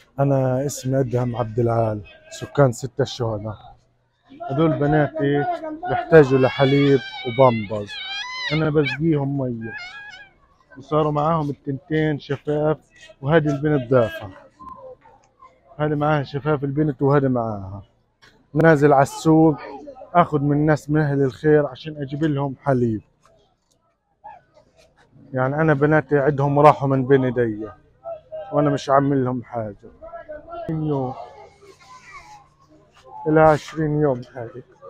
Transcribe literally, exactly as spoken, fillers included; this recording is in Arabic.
أنا اسمي أدهم عبد العال، سكان ستة الشهداء. هدول بناتي بيحتاجوا لحليب وبامبرز، أنا بسقيهم مية وصاروا معاهم التنتين شفاف، وهذه البنت دافع، هذه معاها شفاف البنت وهذه معاها. نازل على السوق اخذ من الناس من اهل الخير عشان اجيب لهم حليب. يعني انا بناتي عندهم راحوا من بين ايدي وانا مش عامل لهم حاجة. يوم الى عشرين يوم هذه.